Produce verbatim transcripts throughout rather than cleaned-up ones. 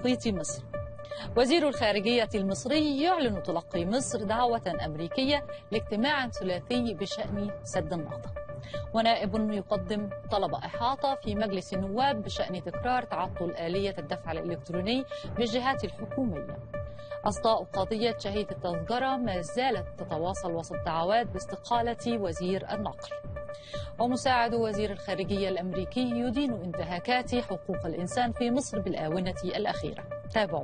محيط مصر. وزير الخارجية المصري يعلن تلقي مصر دعوة أمريكية لاجتماع ثلاثي بشأن سد النهضة. ونائب يقدم طلب إحاطة في مجلس النواب بشأن تكرار تعطل آلية الدفع الإلكتروني بالجهات الحكومية. أصداء قضية شهيد التذكرة ما زالت تتواصل وسط دعوات باستقالة وزير النقل. ومساعد وزير الخارجية الأمريكي يدين انتهاكات حقوق الإنسان في مصر بالآونة الأخيرة. تابعوا.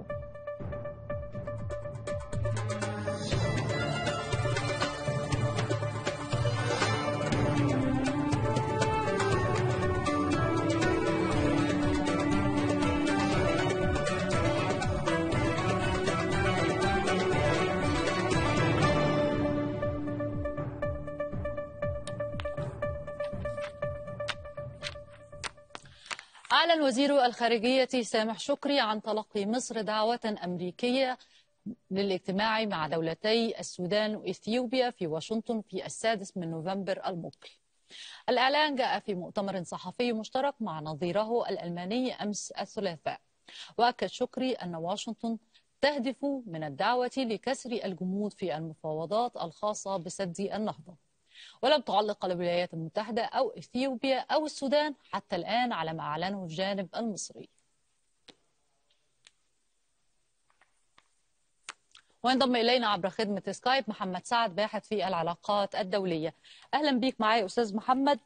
أعلن وزير الخارجية سامح شكري عن تلقي مصر دعوة أمريكية للاجتماع مع دولتي السودان وإثيوبيا في واشنطن في السادس من نوفمبر المقبل. الإعلان جاء في مؤتمر صحفي مشترك مع نظيره الألماني أمس الثلاثاء. وأكد شكري أن واشنطن تهدف من الدعوة لكسر الجمود في المفاوضات الخاصة بسد النهضة. ولم تعلق الولايات المتحدة أو إثيوبيا أو السودان حتى الآن على ما أعلنه الجانب المصري. وينضم إلينا عبر خدمة سكايب محمد سعد باحث في العلاقات الدولية. أهلا بيك معي أستاذ محمد.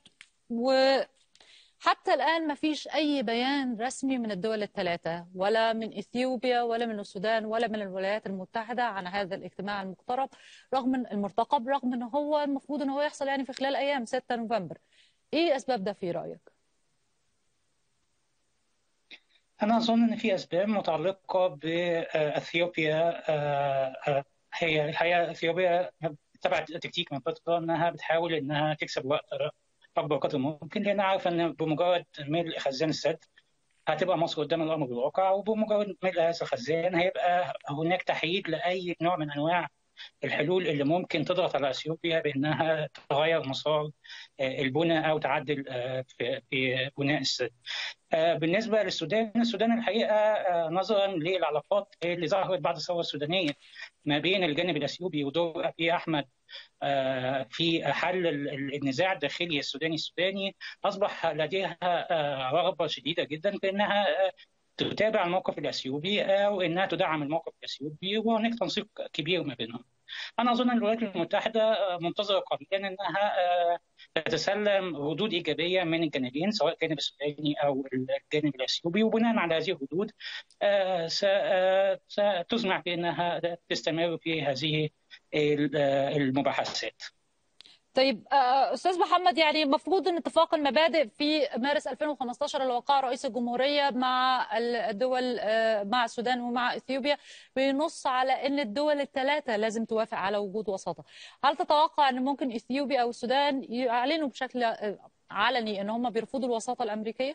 وحتى الآن ما فيش أي بيان رسمي من الدول الثلاثة، ولا من إثيوبيا ولا من السودان ولا من الولايات المتحدة عن هذا الاجتماع المقترب رغم المرتقب، رغم أنه هو المفروض أنه هو يحصل يعني في خلال أيام ستة نوفمبر. إيه أسباب ده في رأيك؟ أنا أظن أن في أسباب متعلقة بأثيوبيا. هي الحقيقة أثيوبيا اتبعت تكتيك من فترة أنها بتحاول أنها تكسب وقت أكبر قدر ممكن، لأنها عارفة أن بمجرد ملء خزان السد هتبقى مصر قدام الأمر بالواقع، وبمجرد ملء هذا الخزان هيبقى هناك تحييد لأي نوع من أنواع الحلول اللي ممكن تضغط على اثيوبيا بانها تغير مسار البناء او تعدل في بناء السد. بالنسبه للسودان، السودان الحقيقه نظرا للعلاقات اللي ظهرت بعد الثوره السودانيه ما بين الجانب الاثيوبي ودور ابي احمد في حل النزاع الداخلي السوداني السوداني، اصبح لديها رغبه شديده جدا بانها تتابع الموقف الاثيوبي وانها تدعم الموقف الاثيوبي، وهناك تنسيق كبير ما بينهم. انا اظن ان الولايات المتحده منتظره قليلا انها تتسلم ردود ايجابيه من الجانبين سواء الجانب السوداني او الجانب الاثيوبي، وبناء على هذه الردود ستسمع بانها تستمر في هذه المباحثات. طيب أستاذ محمد، يعني المفروض أن اتفاق المبادئ في مارس ألفين وخمسة عشر اللي وقعه رئيس الجمهورية مع الدول مع السودان ومع إثيوبيا بينص على أن الدول الثلاثة لازم توافق على وجود وساطة. هل تتوقع أن ممكن إثيوبيا أو السودان يعلنوا بشكل علني أن هم بيرفضوا الوساطة الأمريكية؟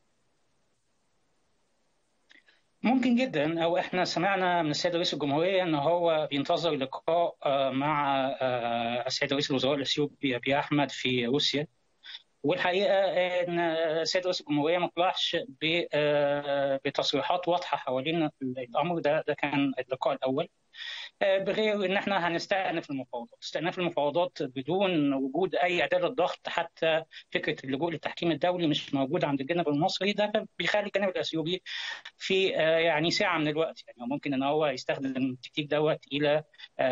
ممكن جدا، او احنا سمعنا من السيد رئيس الجمهوريه ان هو بينتظر لقاء مع السيد رئيس الوزراء الاثيوبي ابي احمد في روسيا، والحقيقه ان السيد رئيس الجمهوريه ما طلعش بتصريحات واضحه حوالين الامر ده. ده كان اللقاء الاول، بغير ان احنا هنستأنف المفاوضات. استئناف المفاوضات بدون وجود اي اداه للضغط، حتى فكره اللجوء للتحكيم الدولي مش موجوده عند الجانب المصري، ده بيخلي الجانب الاثيوبي في يعني ساعه من الوقت، يعني ممكن ان هو يستخدم التكتيك دوت الى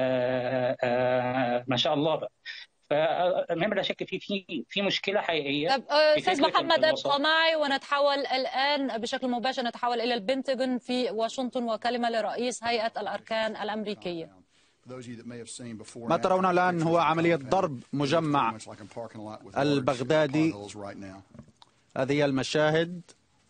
ما شاء الله بقى. فالمهم لا شك في في في مشكله حقيقيه. طب استاذ محمد ابقى معي ونتحول الان بشكل مباشر، نتحول الى البنتاغون في واشنطن وكلمه لرئيس هيئه الاركان الامريكيه. ما ترون الان هو عمليه ضرب مجمع البغدادي. هذه هي المشاهد.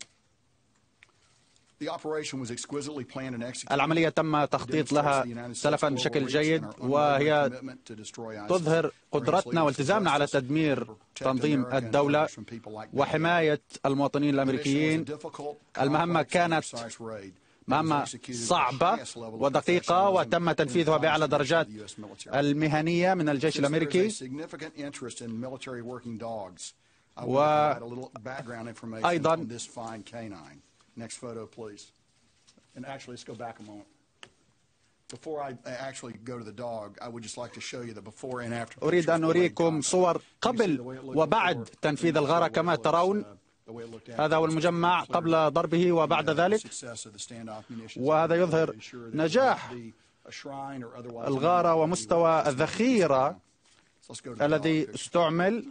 العملية تم تخطيط لها سلفا بشكل جيد، وهي تظهر قدرتنا والتزامنا على تدمير تنظيم الدولة وحماية المواطنين الأمريكيين. المهمة كانت مهمة صعبة ودقيقة وتم تنفيذها بأعلى درجات المهنية من الجيش الأمريكي. وأيضا Next photo, please. أريد أن أريكم صور قبل وبعد تنفيذ الغارة. كما ترون هذا هو المجمع قبل ضربه وبعد ذلك، وهذا يظهر نجاح الغارة ومستوى الذخيرة الذي استعمل.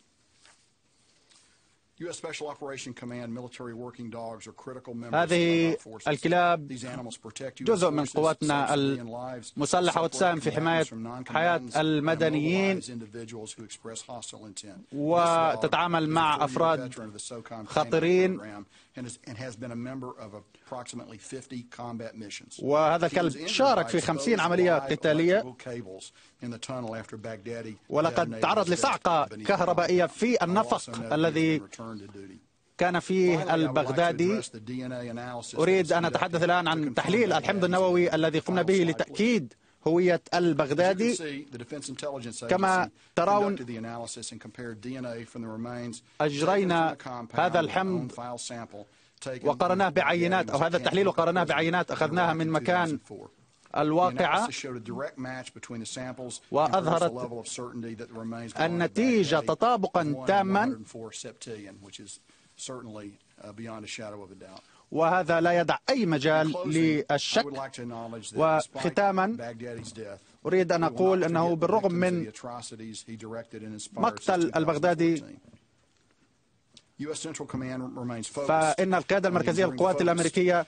هذه الكلاب جزء من قواتنا المسلحة وتساهم في حماية حياة المدنيين وتتعامل مع أفراد خطيرين. وهذا الكلب شارك في خمسين عملية قتالية، ولقد تعرض لصعقة كهربائية في النفق الذي كان فيه البغدادي. أريد أن أتحدث الآن عن تحليل الحمض النووي الذي قمنا به لتأكيد هوية البغدادي. كما ترون أجرينا هذا الحمض وقرناه بعينات، أو هذا التحليل وقرناه بعينات أخذناها من مكان الواقعة، وأظهرت النتيجة تطابقا تاما، وهذا لا يدع أي مجال للشك. وختاما أريد أن أقول أنه بالرغم من مقتل البغدادي فإن القيادة المركزية للقوات الأمريكية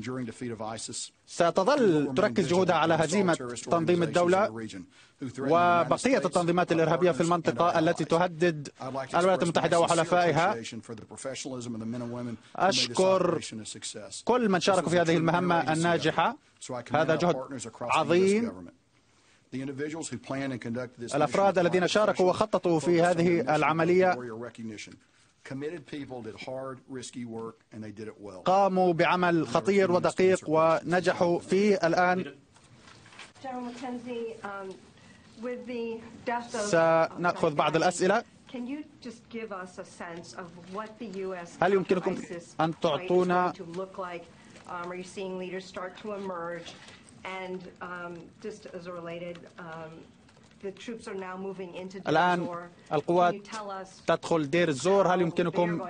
ستظل تركز جهودها على هزيمة تنظيم الدولة وبقية التنظيمات الإرهابية في المنطقة التي تهدد الولايات المتحدة وحلفائها. أشكر كل من شاركوا في هذه المهمة الناجحة، هذا جهد عظيم. الأفراد الذين شاركوا وخططوا في هذه العملية قاموا بعمل خطير ودقيق ونجحوا فيه. الآن سنأخذ بعض الأسئلة. هل يمكنكم أن تعطونا الآن القوات تدخل دير الزور، هل يمكنكم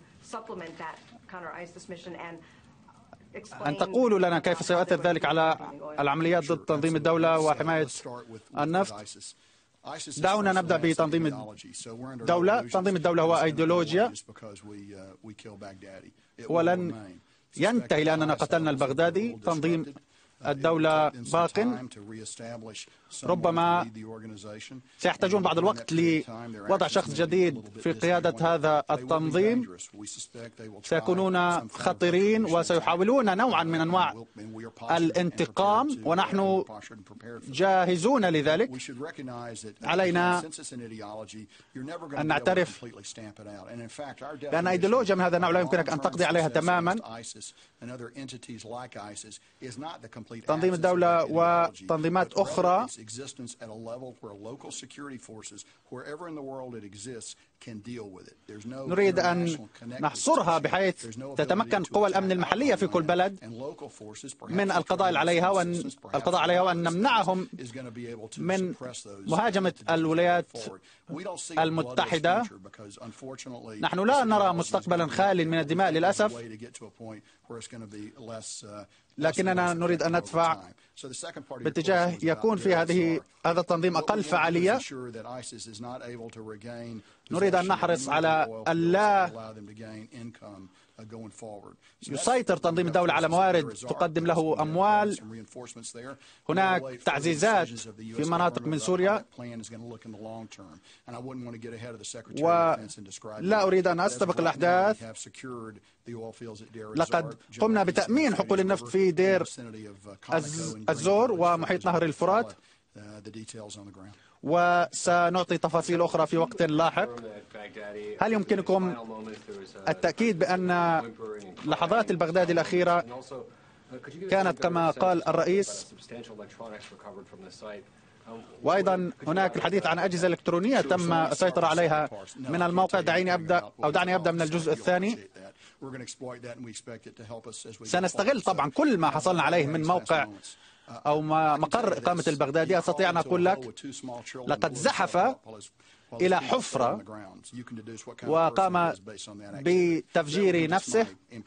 أن تقولوا لنا كيف سيؤثر ذلك على العمليات ضد تنظيم الدولة وحماية النفط؟ دعونا نبدأ بتنظيم الدولة. تنظيم الدولة هو أيديولوجيا ولن ينتهي لأننا قتلنا البغدادي. تنظيم الدولة باق، ربما سيحتاجون بعض الوقت لوضع شخص جديد في قيادة هذا التنظيم. سيكونون خطيرين وسيحاولون نوعا من أنواع الانتقام، ونحن جاهزون لذلك. علينا أن نعترف بأن أيديولوجيا من هذا النوع لا يمكنك أن تقضي عليها تماما. تنظيم الدولة وتنظيمات أخرى نريد أن نحصرها بحيث تتمكن قوى الأمن المحلية في كل بلد من القضاء عليها وأن القضاء عليها وأن نمنعهم من مهاجمة الولايات المتحدة. نحن لا نرى مستقبلا خال من الدماء للأسف، لكننا نريد أن ندفع باتجاه يكون في هذه هذا التنظيم أقل فعالية. نريد أن نحرص على ألا يسيطر تنظيم الدولة على موارد تقدم له أموال. هناك تعزيزات في مناطق من سوريا، ولا أريد أن أستبق الأحداث. لقد قمنا بتأمين حقول النفط في دير الزور ومحيط نهر الفرات، وسنعطي تفاصيل أخرى في وقت لاحق. هل يمكنكم التأكيد بأن لحظات البغدادي الأخيرة كانت كما قال الرئيس وأيضا هناك الحديث عن أجهزة إلكترونية تم السيطرة عليها من الموقع. دعيني أبدأ أو دعني أبدأ من الجزء الثاني. سنستغل طبعا كل ما حصلنا عليه من موقع أو مقر إقامة البغدادي. أستطيع أن أقول لك لقد زحف إلى حفرة وقام بتفجير نفسه.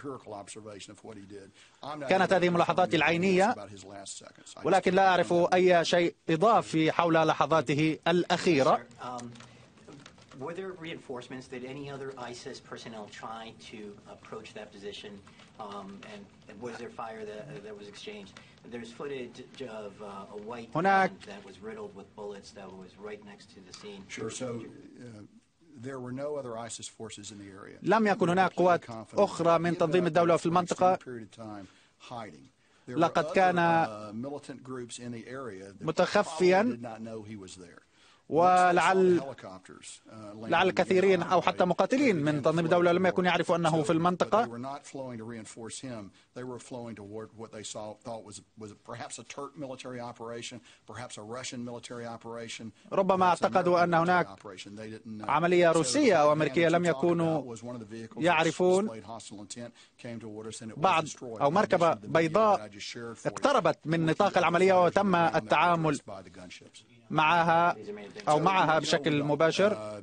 كانت هذه ملاحظاتي العينية، ولكن لا أعرف أي شيء إضافي حول لحظاته الأخيرة. Were there reinforcements? Did any other ISIS personnel try to approach that position? Um, and, and was there fire that, uh, that was exchanged? There's footage of uh, a white van that was riddled with bullets that was right next to the scene. Sure. So uh, there were no other ISIS forces in the area. لم يكن هناك قوات أخرى من تنظيم الدولة في المنطقة. لقد كان متخفيا، ولعل لعل الكثيرين أو حتى مقاتلين من تنظيم الدولة لم يكونوا يعرفوا أنه في المنطقة. ربما اعتقدوا أن هناك عملية روسية أو أمريكية لم يكونوا يعرفون. بعض أو مركبة بيضاء اقتربت من نطاق العملية وتم التعامل معها أو معها بشكل مباشر.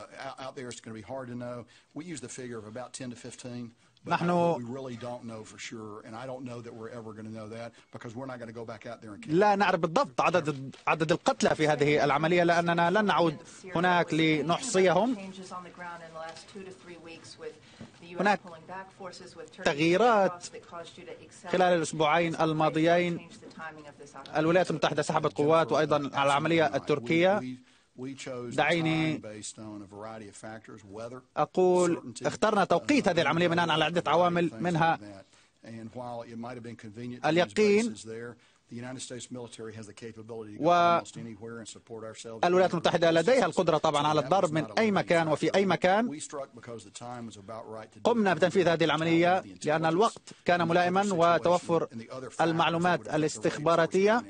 نحن لا نعرف بالضبط عدد عدد القتلى في هذه العملية، لأننا لن نعود هناك لنحصيهم. هناك تغييرات خلال الأسبوعين الماضيين. الولايات المتحدة سحبت قوات، وأيضا العملية التركية. دعيني أقول اخترنا توقيت هذه العملية بناء على عدة عوامل، منها اليقين، والولايات المتحدة لديها القدرة طبعا على الضرب من أي مكان وفي أي مكان. قمنا بتنفيذ هذه العملية لأن الوقت كان ملائما وتوفر المعلومات الاستخباراتية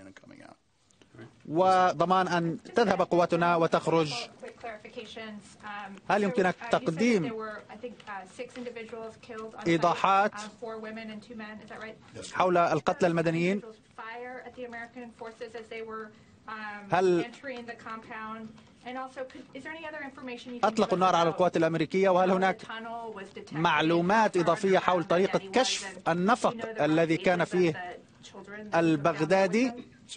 وضمان أن تذهب قواتنا وتخرج. هل يمكنك تقديم إيضاحات حول القتلى المدنيين؟ هل أطلقوا النار على القوات الأمريكية؟ وهل هناك معلومات إضافية حول طريقة كشف النفق الذي كان فيه البغدادي؟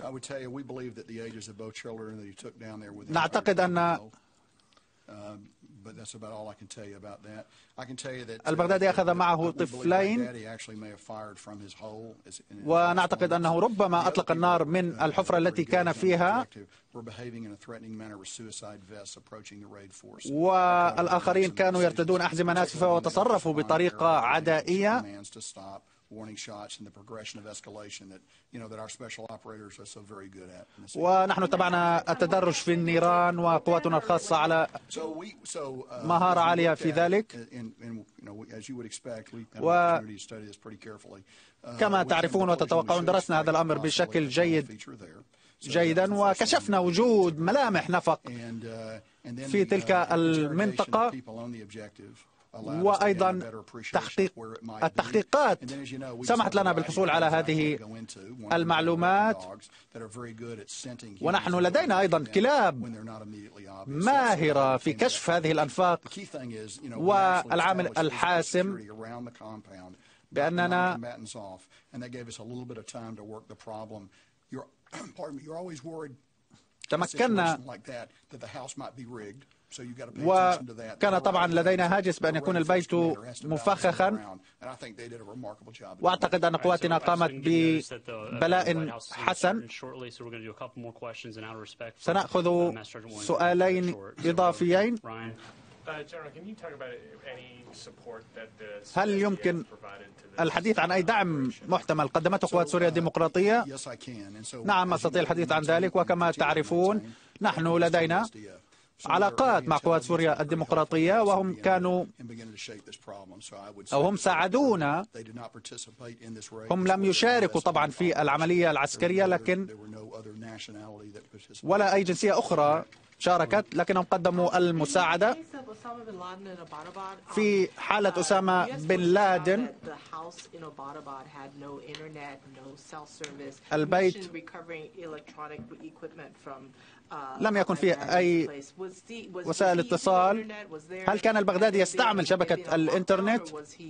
نعتقد أن البغدادي أخذ معه طفلين، ونعتقد أنه ربما أطلق النار من الحفرة التي كان فيها، والآخرين كانوا يرتدون أحزمة ناسفة وتصرفوا بطريقة عدائية. ونحن تبعنا التدرج في النيران، وقواتنا الخاصة على مهارة عالية في ذلك. وكما تعرفون وتتوقعون درسنا هذا الأمر بشكل جيد جيدا، وكشفنا وجود ملامح نفق في تلك المنطقة، وأيضا تحقيق التحقيقات سمحت لنا بالحصول على هذه المعلومات. ونحن لدينا أيضا كلاب ماهرة في كشف هذه الأنفاق. والعامل الحاسم بأننا تمكنا، وكان طبعا لدينا هاجس بأن يكون البيت مفخخا، وأعتقد أن قواتنا قامت ببلاء حسن. سنأخذ سؤالين إضافيين. هل يمكن الحديث عن أي دعم محتمل قدمته قوات سوريا الديمقراطية؟ نعم، أستطيع الحديث عن ذلك. وكما تعرفون نحن لدينا علاقات مع قوات سوريا الديمقراطية، وهم كانوا أو هم ساعدونا. هم لم يشاركوا طبعا في العملية العسكرية، لكن ولا أي جنسية أخرى شاركت، لكنهم قدموا المساعدة. في حالة أسامة بن لادن البيت لم يكن فيه أي وسائل اتصال. هل كان البغدادي يستعمل شبكة الإنترنت؟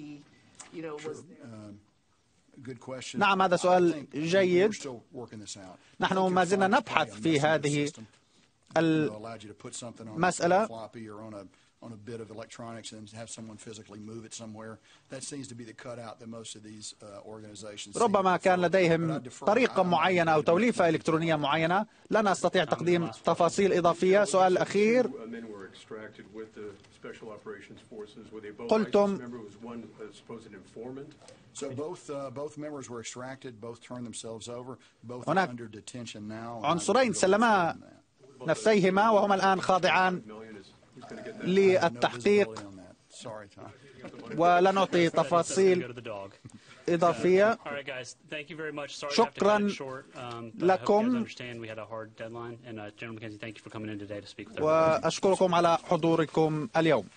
نعم، هذا سؤال جيد. نحن ما زلنا نبحث في هذه المسألة. ربما كان لديهم طريقة معينة أو توليفة إلكترونية معينة. لا نستطيع تقديم تفاصيل إضافية. سؤال الأخير، قلتم هناك عنصرين سلما نفسيهما وهما الآن خاضعان للتحقيق، ولا نعطي تفاصيل إضافية. شكرا لكم وأشكركم على حضوركم اليوم.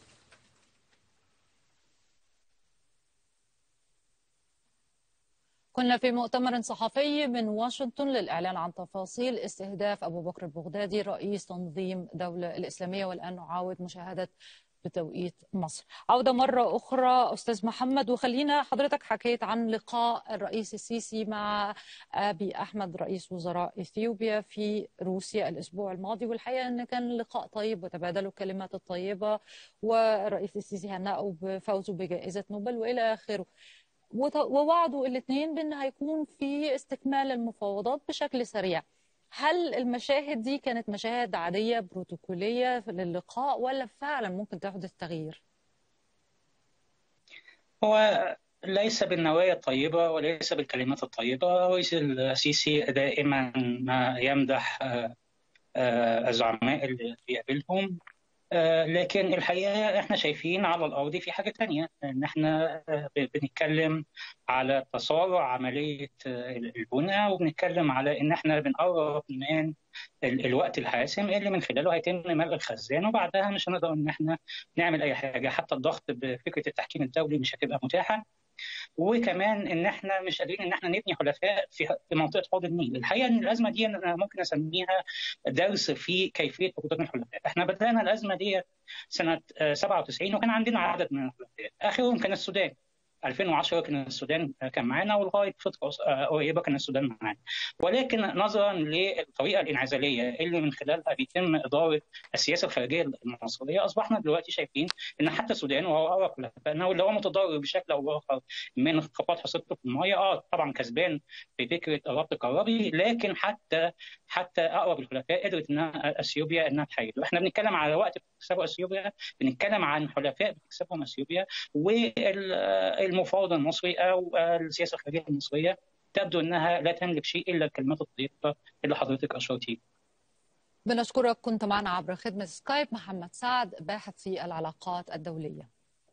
كنا في مؤتمر صحفي من واشنطن للإعلان عن تفاصيل استهداف أبو بكر البغدادي رئيس تنظيم الدولة الإسلامية، والآن نعاود مشاهدة بتوقيت مصر. عودة مرة أخرى أستاذ محمد، وخلينا حضرتك حكيت عن لقاء الرئيس السيسي مع أبي أحمد رئيس وزراء إثيوبيا في روسيا الأسبوع الماضي، والحقيقة أن كان لقاء طيب وتبادلوا الكلمات الطيبة، والرئيس السيسي هنأوا بفوزه بجائزة نوبل وإلى آخره، ووعدوا الاثنين بأن هيكون في استكمال المفاوضات بشكل سريع. هل المشاهد دي كانت مشاهد عادية بروتوكولية للقاء ولا فعلا ممكن تحدث تغيير؟ هو ليس بالنوايا الطيبة وليس بالكلمات الطيبة. الرئيس السيسي دائما ما يمدح الزعماء اللي بيقابلهم، لكن الحقيقة احنا شايفين على الأرض في حاجة تانية، ان احنا بنتكلم على تسارع عملية البناء، وبنتكلم على ان احنا بنقرب من الوقت الحاسم اللي من خلاله هيتم ملء الخزان، وبعدها مش هنقدر ان احنا نعمل اي حاجة. حتى الضغط بفكرة التحكيم الدولي مش هتبقى متاحة، وكمان ان احنا مش قادرين ان احنا نبني حلفاء في منطقه حوض النيل. الحقيقه ان الازمه دي انا ممكن اسميها درس في كيفيه وجود الحلفاء. احنا بدانا الازمه دي سنه سبعة وتسعين وكان عندنا عدد من الحلفاء، اخرهم كان السودان. ألفين وعشرة كان السودان كان معانا، ولغايه فتره قريبه كان السودان معانا، ولكن نظرا للطريقه الانعزاليه اللي من خلالها بيتم اداره السياسه الخارجيه المصريه، اصبحنا دلوقتي شايفين ان حتى السودان وهو اقرب حلفائنا واللي هو متضرر بشكل او باخر من انخفاض حصيلته في الميه، اه طبعا كسبان في فكره الربط الكهربي، لكن حتى حتى اقرب الحلفاء قدرت انها اثيوبيا انها تحيده. احنا بنتكلم على وقت بتكسبه اثيوبيا، بنتكلم عن حلفاء بتكسبهم اثيوبيا، وال المفاوض المصري او السياسه الخارجيه المصريه تبدو انها لا تملك شيء الا الكلمات الطيبه اللي حضرتك اشرتي. بنشكرك. كنت معنا عبر خدمه سكايب محمد سعد، باحث في العلاقات الدوليه.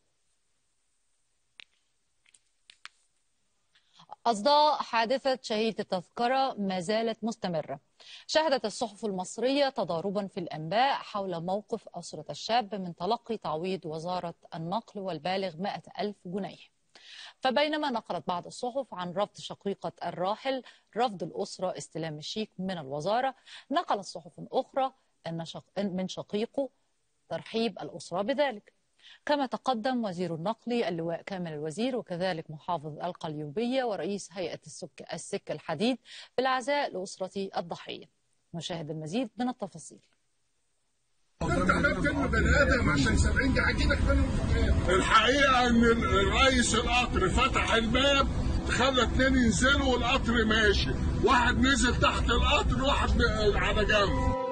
أصداء حادثة شهيد التذكرة ما زالت مستمرة. شهدت الصحف المصرية تضاربا في الأنباء حول موقف أسرة الشاب من تلقي تعويض وزارة النقل والبالغ مئة ألف جنيه. فبينما نقلت بعض الصحف عن رفض شقيقة الراحل رفض الأسرة استلام الشيك من الوزارة، نقلت صحف أخرى أن شق... من شقيقه ترحيب الأسرة بذلك. كما تقدم وزير النقل اللواء كامل الوزير وكذلك محافظ القليوبية ورئيس هيئة السك... السك الحديد بالعزاء لأسرة الضحية. نشاهد المزيد من التفاصيل. الحقيقه ان الرئيس القطر فتح الباب خلى اتنين ينزلوا والقطر ماشي، واحد نزل تحت القطر وواحد على جنب.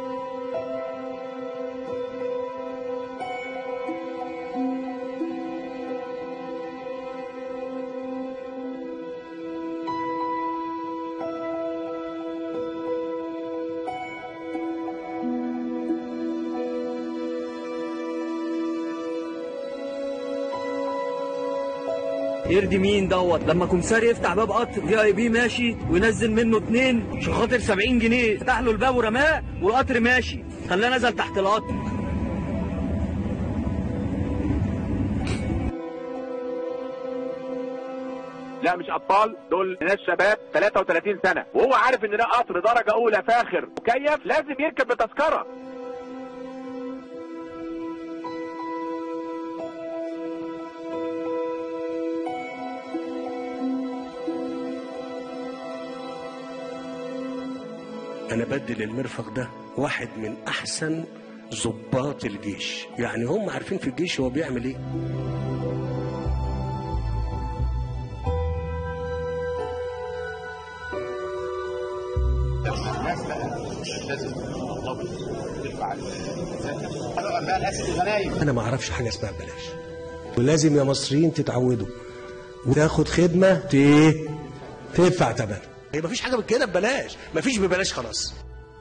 يرضي مين دوت لما كمساري يفتح باب قطر في اي بي ماشي وينزل منه اتنين عشان خاطر سبعين جنيه، فتح له الباب ورماه والقطر ماشي، خلاه نزل تحت القطر. لا مش اطفال، دول ناس شباب ثلاثة وثلاثين سنه، وهو عارف ان ده قطر درجه اولى فاخر مكيف لازم يركب بتذكره. أنا بدي المرفق ده واحد من أحسن ضباط الجيش، يعني هم عارفين في الجيش هو بيعمل إيه. الناس بقى لازم تطبق ترفع انا بقى الاسد الغنايم. أنا ما أعرفش حاجة اسمها ببلاش، ولازم يا مصريين تتعودوا وتاخد خدمة إيه؟ تدفع ثمنها. هي مفيش حاجة كده ببلاش، مفيش ببلاش خلاص.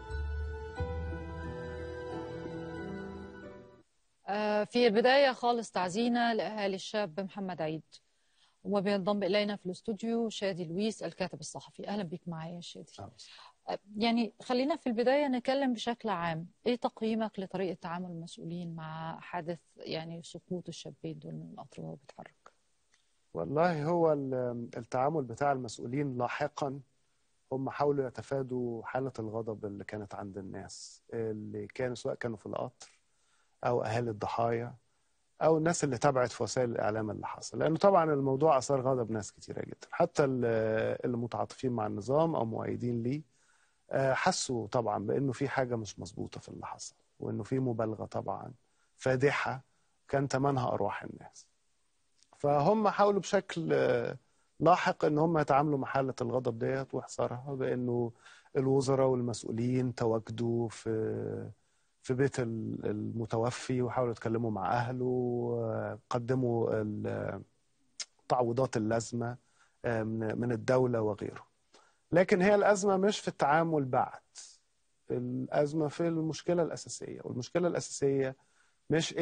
في البداية خالص تعزينا لأهالي الشاب محمد عيد، وبينضم إلينا في الاستوديو شادي لويس الكاتب الصحفي. أهلا بك معايا يا شادي. يعني خلينا في البداية نتكلم بشكل عام، إيه تقييمك لطريقة تعامل المسؤولين مع حادث يعني سقوط الشابين دول من القطر وهو بيتحرك؟ والله هو التعامل بتاع المسؤولين لاحقا هم حاولوا يتفادوا حالة الغضب اللي كانت عند الناس اللي كانوا سواء كانوا في القطر أو أهالي الضحايا أو الناس اللي تابعت في وسائل الإعلام اللي حصل، لأنه طبعا الموضوع أثار غضب ناس كتيرة جدا، حتى اللي متعاطفين مع النظام أو مؤيدين ليه حسوا طبعا بأنه في حاجة مش مظبوطة في اللي حصل، وأنه في مبالغة طبعا فادحة كان ثمنها أرواح الناس. فهم حاولوا بشكل لاحق ان هم يتعاملوا مع حاله الغضب ديت واحصارها، بانه الوزراء والمسؤولين تواجدوا في في بيت المتوفي وحاولوا يتكلموا مع اهله، قدموا التعويضات اللازمه من الدوله وغيره. لكن هي الازمه مش في التعامل بعد، الازمه في المشكله الاساسيه، والمشكله الاساسيه مش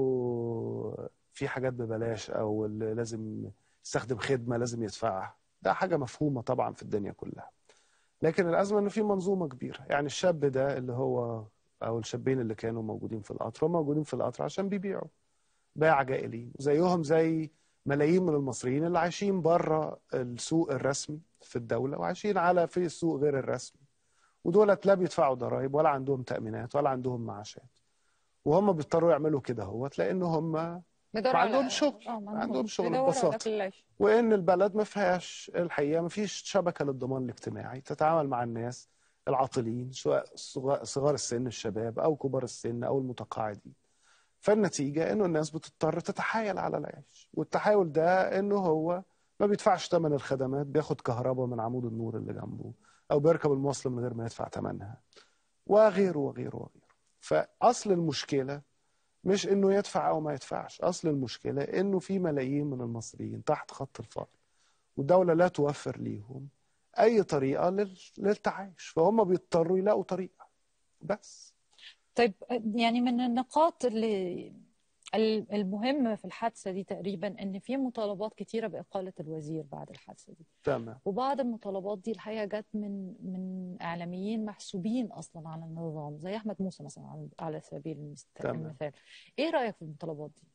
انه في حاجات ببلاش او اللي لازم يستخدم خدمه لازم يدفعها، ده حاجه مفهومه طبعا في الدنيا كلها. لكن الازمه انه في منظومه كبيره، يعني الشاب ده اللي هو او الشابين اللي كانوا موجودين في القطر هم موجودين في القطر عشان بيبيعوا بيع جائلين، زيهم زي ملايين من المصريين اللي عايشين بره السوق الرسمي في الدوله وعايشين على في السوق غير الرسمي، ودولت لا بيدفعوا ضرائب ولا عندهم تامينات ولا عندهم معاشات، وهم بيضطروا يعملوا كده هو لان هم ما عندهم شغل ما عندهم شغل ببساطه، وان البلد ما فيهاش الحقيقه ما فيش شبكه للضمان الاجتماعي تتعامل مع الناس العاطلين سواء صغار السن الشباب او كبار السن او المتقاعدين. فالنتيجه انه الناس بتضطر تتحايل على العيش، والتحايل ده انه هو ما بيدفعش ثمن الخدمات، بياخد كهرباء من عمود النور اللي جنبه او بيركب المواصله من غير ما يدفع ثمنها وغيره وغيره وغيره. فاصل المشكله مش انه يدفع او ما يدفعش، اصل المشكله انه في ملايين من المصريين تحت خط الفقر والدوله لا توفر ليهم اي طريقه للتعايش، فهم بيضطروا يلاقوا طريقه بس. طيب يعني من النقاط اللي المهمه في الحادثه دي تقريبا ان في مطالبات كتيره باقاله الوزير بعد الحادثه دي. تمام. وبعض المطالبات دي الحقيقه جت من من اعلاميين محسوبين اصلا على النظام زي احمد موسى مثلا على سبيل المثال. ايه رايك في المطالبات دي؟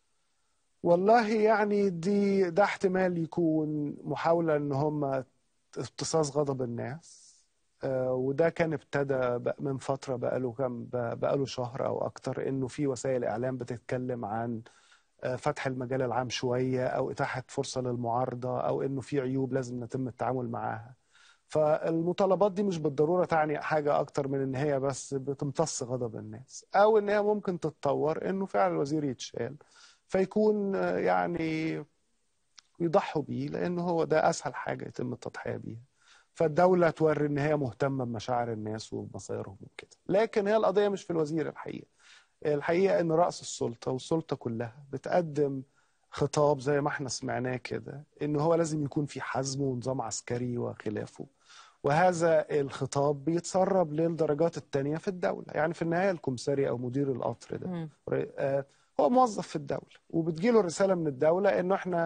والله يعني دي ده احتمال يكون محاوله ان هم امتصاص غضب الناس، آه وده كان ابتدى من فتره بقاله كام بقاله شهر او اكتر، انه في وسائل اعلام بتتكلم عن آه فتح المجال العام شويه او اتاحه فرصه للمعارضه او انه في عيوب لازم يتم التعامل معاها. فالمطالبات دي مش بالضروره تعني حاجه اكتر من ان هي بس بتمتص غضب الناس، او ان هي ممكن تتطور انه فعلا الوزير يتشال فيكون آه يعني يضحوا بيه لانه هو ده اسهل حاجه يتم التضحيه بيها، فالدوله توري ان هي مهتمه بمشاعر الناس وبمصيرهم وكده. لكن هي القضيه مش في الوزير، الحقيقه الحقيقه ان راس السلطه والسلطه كلها بتقدم خطاب زي ما احنا سمعناه كده ان هو لازم يكون في حزم ونظام عسكري وخلافه، وهذا الخطاب بيتسرب للدرجات الثانيه في الدوله. يعني في النهايه الكمساري او مدير القطر ده آه هو موظف في الدوله، وبتجيله رساله من الدوله انه احنا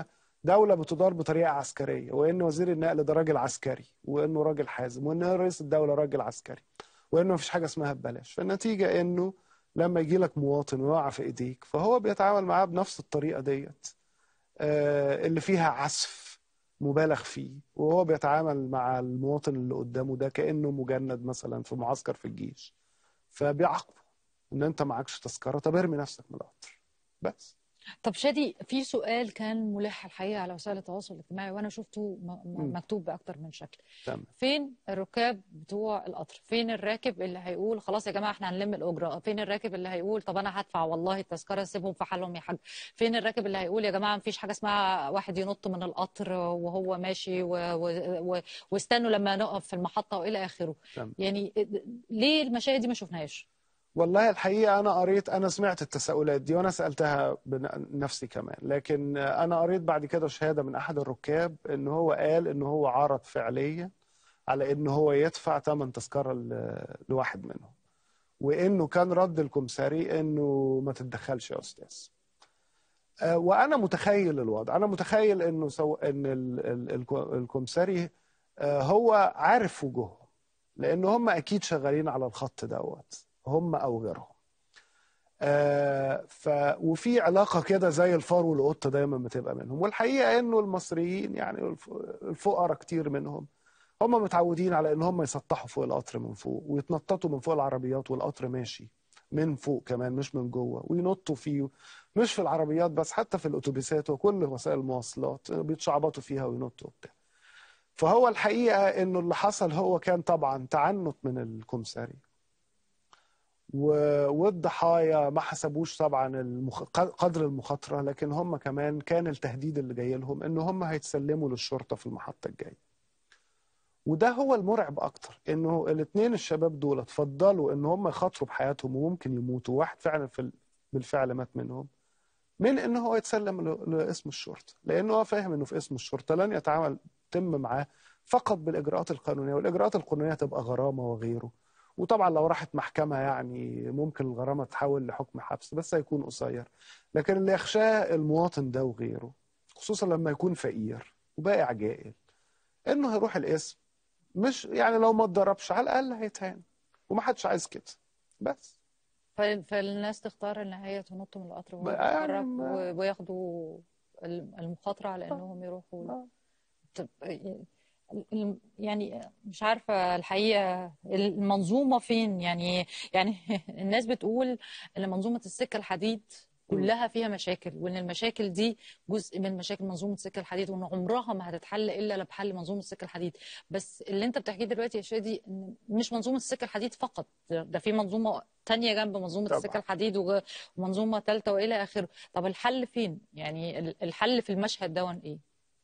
دولة بتدار بطريقة عسكرية، وإن وزير النقل ده راجل عسكري، وإنه راجل حازم، وإن رئيس الدولة راجل عسكري، وإنه مفيش حاجة اسمها ببلاش. فالنتيجة إنه لما يجي لك مواطن ويقع في إيديك فهو بيتعامل معاه بنفس الطريقة ديت آه اللي فيها عسف مبالغ فيه، وهو بيتعامل مع المواطن اللي قدامه ده كأنه مجند مثلا في معسكر في الجيش، فبيعاقبه إن أنت معكش تذكرة، طب ارمي نفسك من القطر بس. طب شادي، في سؤال كان ملح الحقيقه على وسائل التواصل الاجتماعي وانا شفته مكتوب باكتر من شكل. تمام. فين الركاب بتوع القطر؟ فين الراكب اللي هيقول خلاص يا جماعه احنا هنلم الاجره؟ فين الراكب اللي هيقول طب انا هدفع والله التذكره سيبهم في حالهم يا حاج؟ فين الراكب اللي هيقول يا جماعه مفيش حاجه اسمها واحد ينط من القطر وهو ماشي و... و... و... واستنوا لما نقف في المحطه والى اخره؟ تمام. يعني ليه المشاهد دي ما شفناهاش؟ والله الحقيقة أنا قريت، أنا سمعت التساؤلات دي وأنا سألتها بنفسي كمان، لكن أنا قريت بعد كده شهادة من أحد الركاب إن هو قال إن هو عرض فعليا على إن هو يدفع ثمن تذكرة لواحد منهم، وإنه كان رد الكمساري إنه ما تتدخلش يا أستاذ. وأنا متخيل الوضع، أنا متخيل إنه سو إن الكمساري هو عارف وجوههم، لأن هم أكيد شغالين على الخط دوت، هم او غيرهم. آه ف وفي علاقه كده زي الفار والقطه دايما بتبقى منهم، والحقيقه انه المصريين يعني الفقراء كتير منهم هم متعودين على ان هم يسطحوا فوق القطر من فوق ويتنططوا من فوق العربيات والقطر ماشي من فوق كمان مش من جوه، وينطوا فيه مش في العربيات بس، حتى في الاتوبيسات وكل وسائل المواصلات بيتشعبطوا فيها وينطوا وبتاع. فهو الحقيقه انه اللي حصل هو كان طبعا تعنت من الكمساري، والضحايا ما حسبوش طبعا المخ... قدر المخاطره، لكن هم كمان كان التهديد اللي جاي لهم ان هم هيتسلموا للشرطه في المحطه الجايه. وده هو المرعب اكتر، انه الاثنين الشباب دول اتفضلوا ان هم يخاطروا بحياتهم وممكن يموتوا، واحد فعلا في ال... بالفعل مات منهم، من ان هو يتسلم ل... لاسم الشرطه، لانه هو فاهم انه في اسم الشرطه لن يتعامل تم معاه فقط بالاجراءات القانونيه، والاجراءات القانونيه تبقى غرامه وغيره. وطبعا لو راحت محكمة يعني ممكن الغرامة تحول لحكم حبس بس هيكون قصير، لكن اللي يخشاه المواطن ده وغيره خصوصا لما يكون فقير وبائع جائل انه هيروح القسم، مش يعني لو ما اتضربش على الاقل هيتهان، ومحدش عايز كده بس. فالناس تختار ان هي تنط من القطر ويتحرك وياخدوا المخاطرة على انهم يروحوا. يعني مش عارفة الحقيقة المنظومة فين، يعني يعني الناس بتقول ان منظومة السكة الحديد كلها فيها مشاكل، وان المشاكل دي جزء من مشاكل منظومة السكة الحديد، وان عمرها ما هتتحل الا بحل منظومة السكة الحديد. بس اللي انت بتحكيه دلوقتي يا شادي مش منظومة السكة الحديد فقط، ده في منظومة تانية جنب منظومة طبعا. السكة الحديد ومنظومة ثالثة والى اخره. طب الحل فين؟ يعني الحل في المشهد ده ايه؟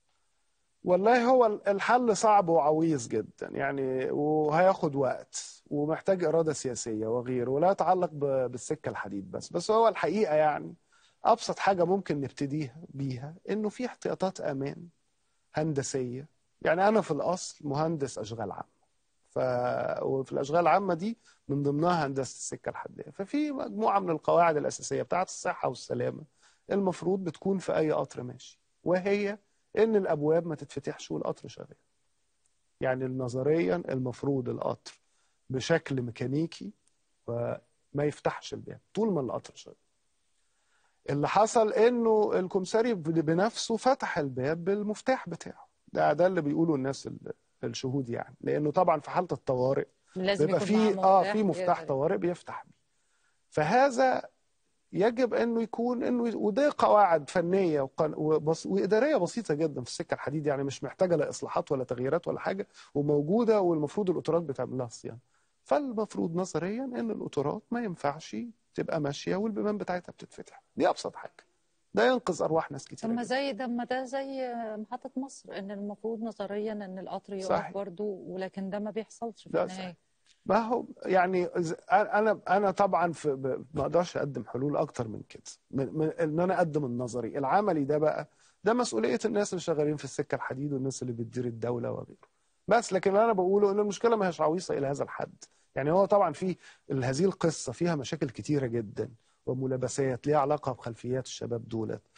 والله هو الحل صعب وعويص جدا يعني، وهياخد وقت ومحتاج إرادة سياسية وغيره، ولا يتعلق بالسكة الحديد بس. بس هو الحقيقة يعني أبسط حاجة ممكن نبتديها بيها إنه في احتياطات أمان هندسية. يعني أنا في الأصل مهندس أشغال عامة، ف... وفي الأشغال العامة دي من ضمنها هندسة السكة الحديدية، ففي مجموعة من القواعد الأساسية بتاعت الصحة والسلامة المفروض بتكون في أي قطر ماشي، وهي إن الأبواب ما تتفتحش والقطر شغال. يعني نظريا المفروض القطر بشكل ميكانيكي وما يفتحش الباب طول ما القطر شغال. اللي حصل إنه الكمساري بنفسه فتح الباب بالمفتاح بتاعه، ده ده اللي بيقولوا الناس الشهود يعني، لأنه طبعا في حالة الطوارئ بيبقى في اه في مفتاح طوارئ بيفتح بيه. فهذا يجب انه يكون انه، وده قواعد فنيه وبص... واداريه بسيطه جدا في السكه الحديد، يعني مش محتاجه لا اصلاحات ولا تغييرات ولا حاجه، وموجوده، والمفروض القطارات بتعمل لها صيانه. فالمفروض نظريا ان القطارات ما ينفعش تبقى ماشيه والبيبان بتاعتها بتتفتح، دي ابسط حاجه، ده ينقذ ارواح ناس كتير. طب ما زي ده ما ده زي محطه مصر، ان المفروض نظريا ان القطر يقف برضه، ولكن ده ما بيحصلش في النهايه. ما هو يعني انا انا طبعا ما اقدرش اقدم حلول اكتر من كده، من, من ان انا اقدم النظري. العملي ده بقى ده مسؤوليه الناس اللي شغالين في السكه الحديد والناس اللي بتدير الدوله وغيره. بس لكن اللي انا بقوله ان المشكله ما هيش عويصه الى هذا الحد. يعني هو طبعا في هذه القصه فيها مشاكل كتيره جدا وملابسات ليها علاقه بخلفيات الشباب دولت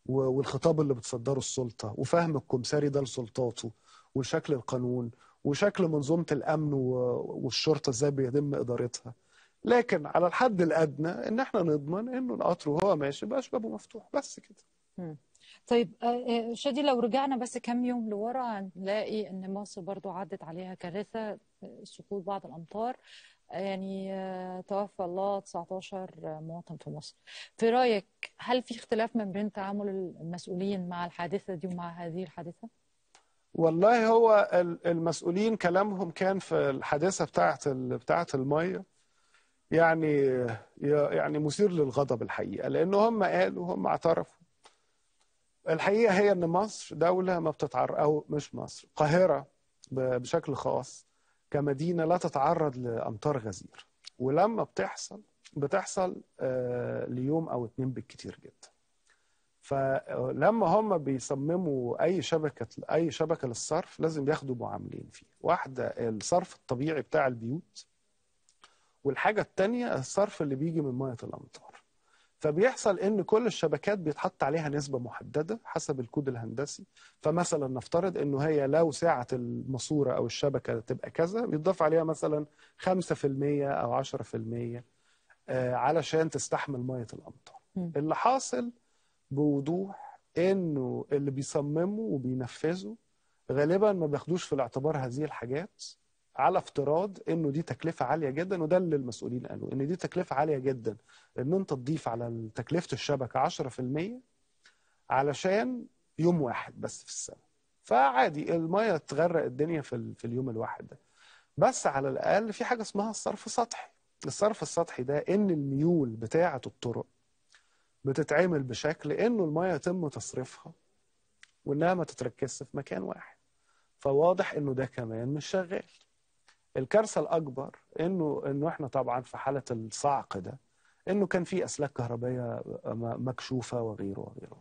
والخطاب اللي بتصدره السلطة وفهم الكمساري ده لسلطاته وشكل القانون وشكل منظومة الأمن والشرطة ازاي بيتم إدارتها. لكن على الحد الأدنى إن احنا نضمن إنه القطر وهو ماشي بقاش بابه مفتوح بس كده. مم. طيب شادي، لو رجعنا بس كم يوم لورا هنلاقي ان مصر برضو عدت عليها كارثه، سقوط بعض الامطار، يعني توفى الله تسعتاشر مواطن في مصر. في رايك هل في اختلاف ما بين تعامل المسؤولين مع الحادثه دي ومع هذه الحادثه؟ والله هو المسؤولين كلامهم كان في الحادثه بتاعه بتاعه الميه يعني يعني مثير للغضب الحقيقه، لان هم قالوا هم اعترفوا. الحقيقه هي ان مصر دوله ما بتتعرض، او مش مصر، القاهره بشكل خاص كمدينه لا تتعرض لامطار غزيره، ولما بتحصل بتحصل ليوم او اتنين بالكتير جدا. فلما هم بيصمموا اي شبكه اي شبكه للصرف لازم بياخدوا معاملين فيه، واحده الصرف الطبيعي بتاع البيوت، والحاجه الثانيه الصرف اللي بيجي من ميه الامطار. فبيحصل ان كل الشبكات بيتحط عليها نسبه محدده حسب الكود الهندسي. فمثلا نفترض انه هي لو سعه الماسوره او الشبكه تبقى كذا، بيضاف عليها مثلا خمسة في المية او عشرة في المية علشان تستحمل ميه الامطار. م. اللي حاصل بوضوح انه اللي بيصمموا وبينفذوا غالبا ما بياخدوش في الاعتبار هذه الحاجات، على افتراض انه دي تكلفه عاليه جدا. وده اللي المسؤولين قالوا، ان دي تكلفه عاليه جدا ان انت تضيف على تكلفه الشبكه عشرة في المية علشان يوم واحد بس في السنه. فعادي الميه تغرق الدنيا في, في اليوم الواحد ده. بس على الاقل في حاجه اسمها الصرف السطحي. الصرف السطحي ده ان الميول بتاعه الطرق بتتعمل بشكل انه الميه يتم تصريفها وانها ما تتركزش في مكان واحد. فواضح انه ده كمان مش شغال. الكارثه الاكبر انه انه احنا طبعا في حاله الصعق ده انه كان في اسلاك كهربائيه مكشوفه وغيره وغيره.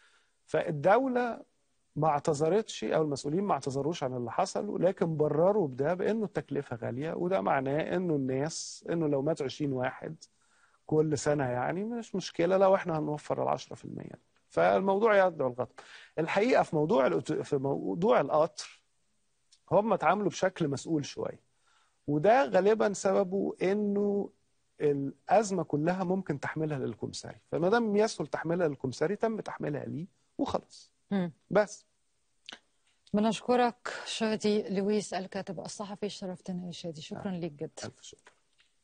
فالدوله ما اعتذرتش او المسؤولين ما اعتذروش عن اللي حصل، لكن برروا بده بانه التكلفه غاليه، وده معناه انه الناس انه لو مات عشرين واحد كل سنه يعني مش مشكله لو احنا هنوفر ال عشرة في المية. فالموضوع يدعو الغضب. الحقيقه في موضوع في موضوع القطر هم اتعاملوا بشكل مسؤول شويه، وده غالبا سببه انه الازمه كلها ممكن تحملها للكمساري، فما دام يسهل تحملها للكمساري تم تحميلها ليه وخلاص. مم. بس بنشكرك شادي لويس الكاتب الصحفي، شرفتنا يا شادي، شكرا آه. ليك جدا. الف شكر.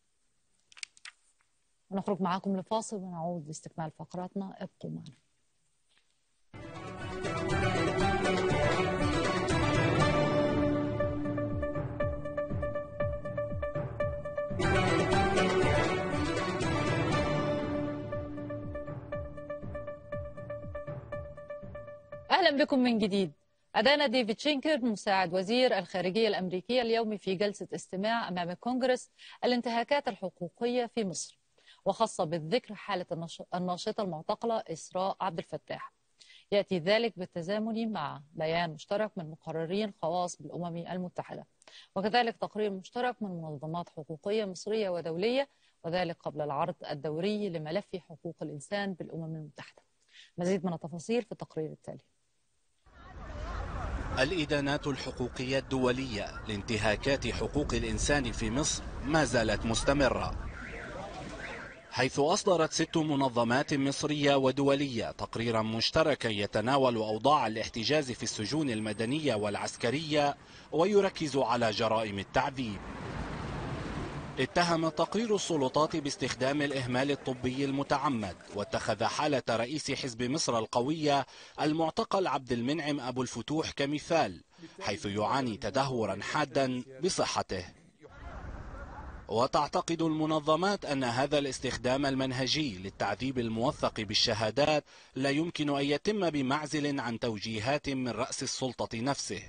نخرج معاكم لفاصل ونعود لاستكمال فقراتنا، ابقوا معنا. أهلا بكم من جديد. أدان ديفيد شينكر مساعد وزير الخارجية الأمريكية اليوم في جلسة استماع أمام الكونغرس الانتهاكات الحقوقية في مصر، وخاصة بالذكر حالة الناشطة المعتقلة إسراء عبد الفتاح. يأتي ذلك بالتزامن مع بيان مشترك من مقررين خواص بالأمم المتحدة، وكذلك تقرير مشترك من منظمات حقوقية مصرية ودولية، وذلك قبل العرض الدوري لملف حقوق الإنسان بالأمم المتحدة. مزيد من التفاصيل في التقرير التالي. الإدانات الحقوقية الدولية لانتهاكات حقوق الإنسان في مصر ما زالت مستمرة، حيث أصدرت ست منظمات مصرية ودولية تقريرا مشتركا يتناول أوضاع الاحتجاز في السجون المدنية والعسكرية ويركز على جرائم التعذيب. اتهم تقرير السلطات باستخدام الإهمال الطبي المتعمد، واتخذ حالة رئيس حزب مصر القوية المعتقل عبد المنعم أبو الفتوح كمثال، حيث يعاني تدهورا حادا بصحته. وتعتقد المنظمات أن هذا الاستخدام المنهجي للتعذيب الموثق بالشهادات لا يمكن أن يتم بمعزل عن توجيهات من رأس السلطة نفسه.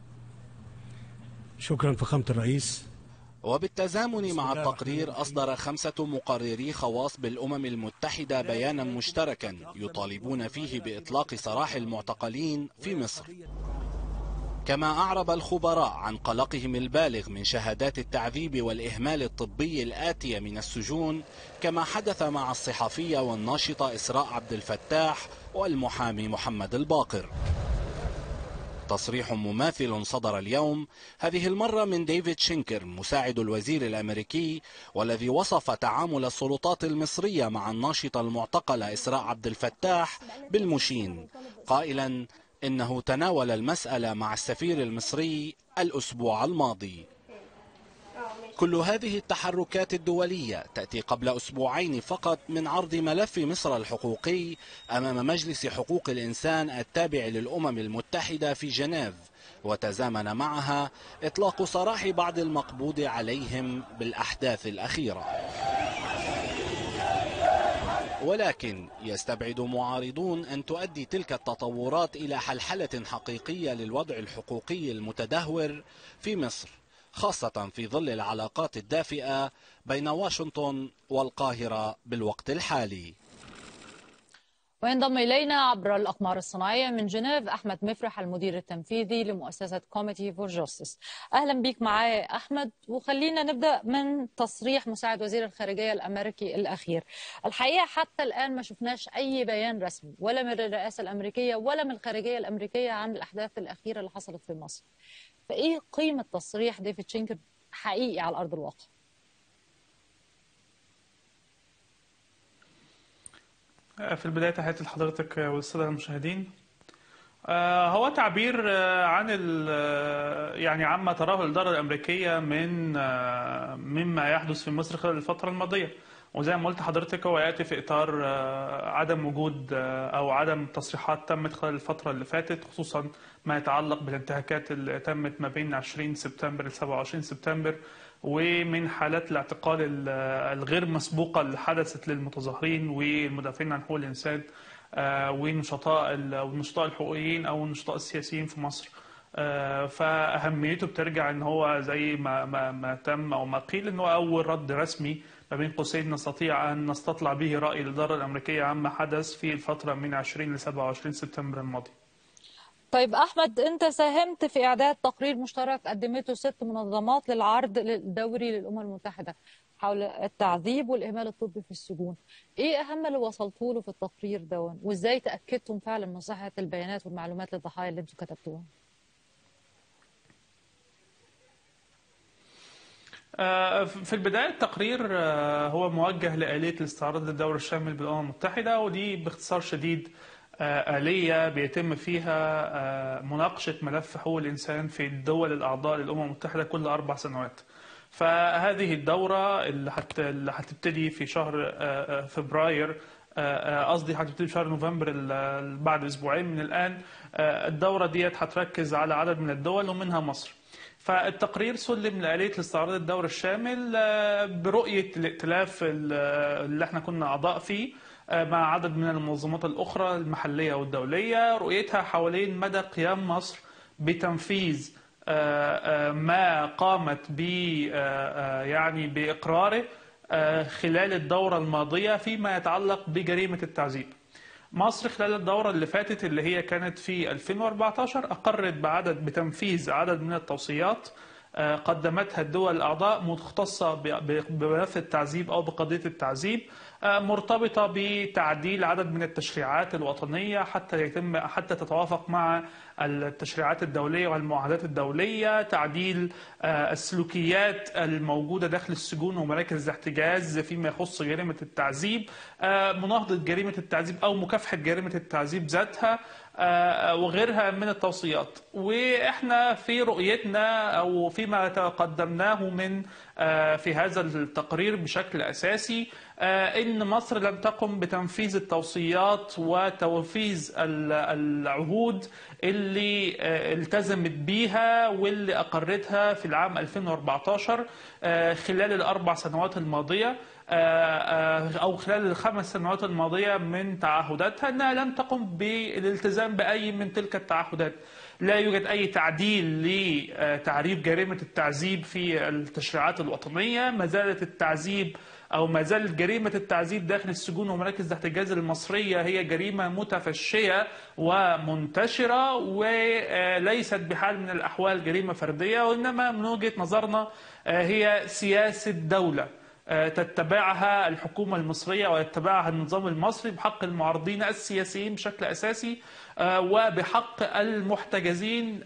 شكرا فخامة الرئيس. وبالتزامن مع التقرير أصدر خمسة مقرري خواص بالأمم المتحدة بيانا مشتركا يطالبون فيه بإطلاق سراح المعتقلين في مصر. كما أعرب الخبراء عن قلقهم البالغ من شهادات التعذيب والإهمال الطبي الآتية من السجون، كما حدث مع الصحفية والناشطة إسراء عبد الفتاح والمحامي محمد الباقر. تصريح مماثل صدر اليوم، هذه المرة من ديفيد شينكر مساعد الوزير الأمريكي، والذي وصف تعامل السلطات المصرية مع الناشطة المعتقلة إسراء عبد الفتاح بالمشين، قائلا إنه تناول المسألة مع السفير المصري الأسبوع الماضي. كل هذه التحركات الدولية تأتي قبل أسبوعين فقط من عرض ملف مصر الحقوقي أمام مجلس حقوق الإنسان التابع للأمم المتحدة في جنيف، وتزامن معها إطلاق سراح بعض المقبوض عليهم بالأحداث الأخيرة. ولكن يستبعد معارضون أن تؤدي تلك التطورات إلى حلحلة حقيقية للوضع الحقوقي المتدهور في مصر، خاصة في ظل العلاقات الدافئة بين واشنطن والقاهرة بالوقت الحالي. وينضم إلينا عبر الأقمار الصناعية من جنيف أحمد مفرح المدير التنفيذي لمؤسسة كوميتي فور جاستس. أهلا بيك معايا أحمد، وخلينا نبدأ من تصريح مساعد وزير الخارجية الأمريكي الأخير. الحقيقة حتى الآن ما شفناش أي بيان رسمي ولا من الرئاسة الأمريكية ولا من الخارجية الأمريكية عن الأحداث الأخيرة اللي حصلت في مصر. فإيه قيمة تصريح ديفيد شينكر حقيقي على أرض الواقع؟ في البداية تحياتي لحضرتك والسادة المشاهدين. هو تعبير عن يعني عما تراه الإدارة الأمريكية من مما يحدث في مصر خلال الفترة الماضية، وزي ما قلت حضرتك هو يأتي في إطار عدم وجود أو عدم تصريحات تمت خلال الفترة اللي فاتت، خصوصا ما يتعلق بالانتهاكات اللي تمت ما بين عشرين سبتمبر ل سبعة وعشرين سبتمبر، ومن حالات الاعتقال الغير مسبوقة اللي حدثت للمتظاهرين والمدافعين عن حقوق الإنسان والنشطاء والنشطاء الحقوقيين أو النشطاء السياسيين في مصر. فأهميته بترجع إن هو زي ما ما ما تم أو ما قيل إن هو أول رد رسمي ما بين قوسين نستطيع أن نستطلع به رأي الإدارة الأمريكية عما حدث في الفترة من عشرين ل سبعة وعشرين سبتمبر الماضي. طيب أحمد، أنت ساهمت في إعداد تقرير مشترك قدمته ست منظمات للعرض الدوري للأمم المتحدة حول التعذيب والإهمال الطبي في السجون. إيه أهم اللي وصلتوا له في التقرير ده، وإزاي تأكدتم فعلا من صحة البيانات والمعلومات للضحايا اللي أنتم كتبتوها؟ في البداية التقرير هو موجه لآلية الاستعراض للدور الشامل بالأمم المتحدة، ودي باختصار شديد آلية بيتم فيها مناقشة ملف حقوق الإنسان في الدول الأعضاء للأمم المتحدة كل أربع سنوات. فهذه الدورة اللي هتبتدي في شهر فبراير، قصدي هتبتدي في شهر نوفمبر بعد أسبوعين من الآن. الدورة ديت هتركز على عدد من الدول ومنها مصر. فالتقرير سلم لآلية الاستعراض الدور الشامل برؤية الائتلاف اللي احنا كنا أعضاء فيه مع عدد من المنظمات الأخرى المحلية والدولية، رؤيتها حوالين مدى قيام مصر بتنفيذ ما قامت ب يعني بإقراره خلال الدورة الماضية فيما يتعلق بجريمة التعذيب. مصر خلال الدورة اللي فاتت اللي هي كانت في ألفين وأربعة عشر أقرت بعدد بتنفيذ عدد من التوصيات قدمتها الدول الأعضاء مختصة بملف التعذيب أو بقضية التعذيب، مرتبطة بتعديل عدد من التشريعات الوطنية حتى يتم حتى تتوافق مع التشريعات الدولية والمعاهدات الدولية، تعديل السلوكيات الموجودة داخل السجون ومراكز الاحتجاز فيما يخص جريمة التعذيب، مناهضة جريمة التعذيب أو مكافحة جريمة التعذيب ذاتها، وغيرها من التوصيات. وإحنا في رؤيتنا أو فيما قدمناه من في هذا التقرير بشكل أساسي إن مصر لم تقم بتنفيذ التوصيات وتنفيذ العهود اللي التزمت بيها واللي أقرتها في العام ألفين وأربعة عشر خلال الأربع سنوات الماضية أو خلال الخمس سنوات الماضية من تعهداتها، أنها لم تقم بالالتزام بأي من تلك التعهدات. لا يوجد أي تعديل لتعريف جريمة التعذيب في التشريعات الوطنية. ما زالت التعذيب أو ما زالت جريمة التعذيب داخل السجون ومراكز الاحتجاز المصرية هي جريمة متفشية ومنتشرة، وليست بحال من الأحوال جريمة فردية، وإنما من وجهة نظرنا هي سياسة دولة تتبعها الحكومة المصرية ويتبعها النظام المصري بحق المعارضين السياسيين بشكل أساسي، وبحق المحتجزين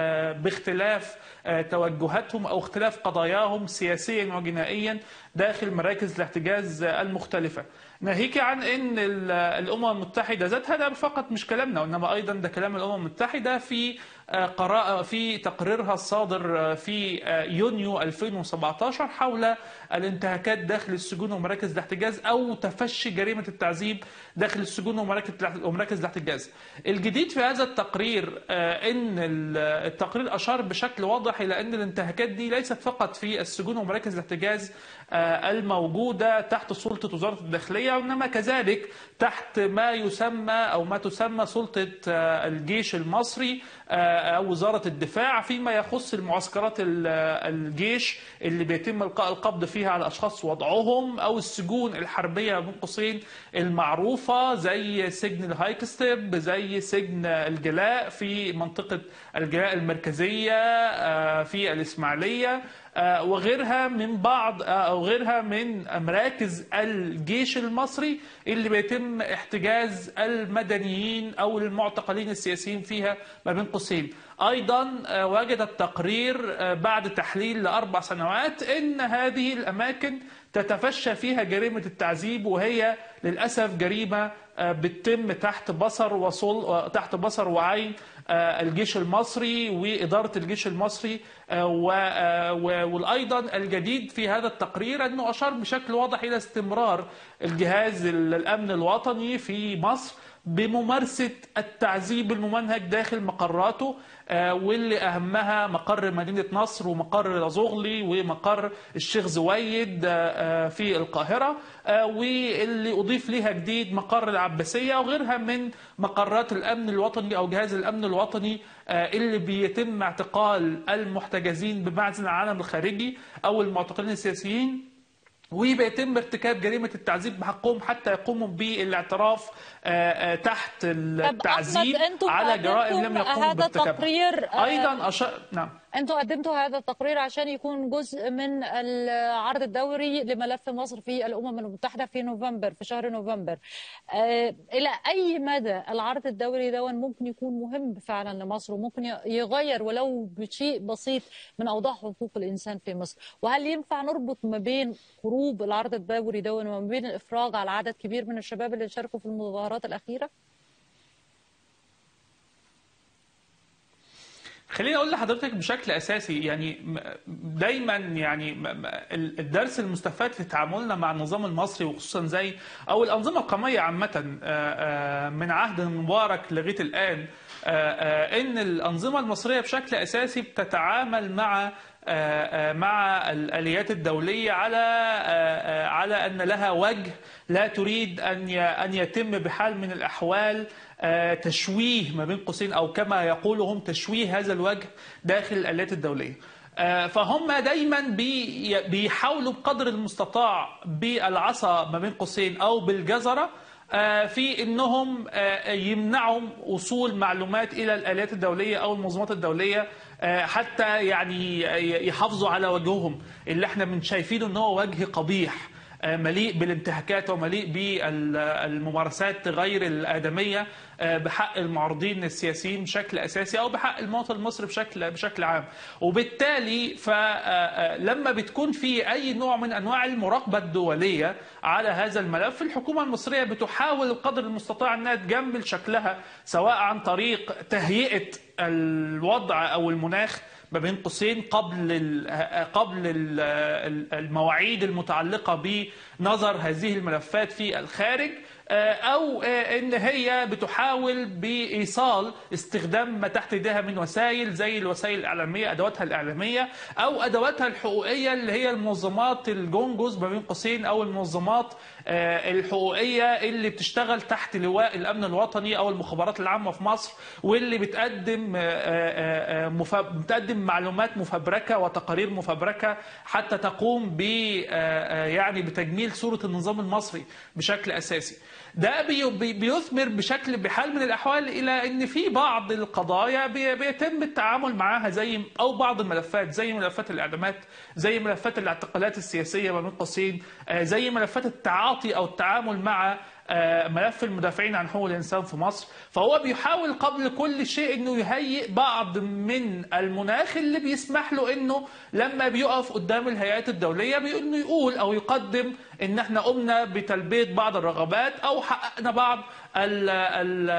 باختلاف توجهاتهم أو اختلاف قضاياهم سياسيا وجنائيا داخل مراكز الاحتجاز المختلفة. ناهيك عن أن الأمم المتحدة ذاتها، ده فقط مش كلامنا وإنما أيضا ده كلام الأمم المتحدة في قراءة في تقريرها الصادر في يونيو ألفين وسبعة عشر حول الانتهاكات داخل السجون ومراكز الاحتجاز أو تفشي جريمة التعذيب داخل السجون ومراكز الاحتجاز. الجديد في هذا التقرير أن التقرير أشار بشكل واضح إلى أن الانتهاكات دي ليست فقط في السجون ومراكز الاحتجاز الموجودة تحت سلطة وزارة الداخلية، وإنما كذلك تحت ما يسمى أو ما تسمى سلطة الجيش المصري أو وزارة الدفاع فيما يخص المعسكرات الجيش اللي بيتم إلقاء القبض فيها على أشخاص وضعهم، أو السجون الحربية بين قوسين المعروفة زي سجن الهايكستب، زي سجن الجلاء في منطقة الجلاء المركزية في الإسماعيلية، وغيرها من بعض أو غيرها من مراكز الجيش المصري اللي بيتم احتجاز المدنيين أو المعتقلين السياسيين فيها ما بين قوسين. أيضا وجد التقرير بعد تحليل لأربع سنوات أن هذه الأماكن تتفشى فيها جريمة التعذيب، وهي للأسف جريمة بتتم تحت بصر وصل تحت بصر وعين الجيش المصري وإدارة الجيش المصري. وأيضا الجديد في هذا التقرير أنه أشار بشكل واضح إلى استمرار الجهاز الأمن الوطني في مصر بممارسة التعذيب الممنهج داخل مقراته، واللي أهمها مقر مدينة نصر ومقر لازغلي ومقر الشيخ زويد في القاهرة، واللي أضيف لها جديد مقر العباسية وغيرها من مقرات الأمن الوطني أو جهاز الأمن الوطني اللي بيتم اعتقال المحتجزين بمعزل عن العالم الخارجي أو المعتقلين السياسيين، وبيتم ارتكاب جريمة التعذيب بحقهم حتى يقوموا بالاعتراف تحت التعذيب على جرائم لم يقوموا بارتكابها. أيضا أشار نعم أنتوا قدمتوا هذا التقرير عشان يكون جزء من العرض الدوري لملف مصر في الأمم المتحدة في نوفمبر، في شهر نوفمبر. آه إلى أي مدى العرض الدوري ده ممكن يكون مهم فعلا لمصر وممكن يغير ولو بشيء بسيط من أوضاع حقوق الإنسان في مصر؟ وهل ينفع نربط ما بين خروج العرض الدوري ده وما بين الإفراج على عدد كبير من الشباب اللي شاركوا في المظاهرات الأخيرة؟ خليني أقول لحضرتك بشكل أساسي، يعني دايما يعني الدرس المستفاد في تعاملنا مع النظام المصري وخصوصا زي أو الأنظمة القومية عامة من عهد مبارك لغاية الآن، إن الأنظمة المصرية بشكل أساسي بتتعامل مع مع الآليات الدولية على على أن لها وجه، لا تريد أن أن يتم بحال من الأحوال تشويه ما بين قوسين أو كما يقولهم تشويه هذا الوجه داخل الآليات الدولية. فهم دايما بيحاولوا بقدر المستطاع بالعصا ما بين قوسين أو بالجزرة في أنهم يمنعوا وصول معلومات إلى الآليات الدولية أو المنظمات الدولية حتى يعني يحافظوا على وجههم اللي احنا من شايفينه أنه هو وجه قبيح مليء بالانتهاكات ومليء بالممارسات غير الآدمية بحق المعارضين السياسيين بشكل أساسي أو بحق المواطن المصري بشكل بشكل عام. وبالتالي فلما بتكون في أي نوع من أنواع المراقبة الدولية على هذا الملف، الحكومة المصرية بتحاول بقدر المستطاع أنها تجمل شكلها، سواء عن طريق تهيئة الوضع أو المناخ ما بين قوسين قبل قبل المواعيد المتعلقة بنظر هذه الملفات في الخارج، أو إن هي بتحاول بإيصال استخدام ما تحت يدها من وسائل زي الوسائل الإعلامية، أدواتها الإعلامية أو أدواتها الحقوقية اللي هي المنظمات الجونجوز ما بين قوسين، أو المنظمات الحقوقية اللي بتشتغل تحت لواء الأمن الوطني أو المخابرات العامة في مصر، واللي بتقدم بتقدم معلومات مفبركة وتقارير مفبركة حتى تقوم ب يعني بتجميل صورة النظام المصري بشكل أساسي. ده بيثمر بشكل بحال من الأحوال إلى أن في بعض القضايا بيتم التعامل معها زي أو بعض الملفات زي ملفات الإعدامات، زي ملفات الاعتقالات السياسية ما بين قوسين، زي ملفات التعاطي أو التعامل مع ملف المدافعين عن حقوق الإنسان في مصر. فهو بيحاول قبل كل شيء أنه يهيئ بعض من المناخ اللي بيسمح له أنه لما بيقف قدام الهيئات الدولية بأنه يقول أو يقدم أن احنا قمنا بتلبية بعض الرغبات أو حققنا بعض ال ال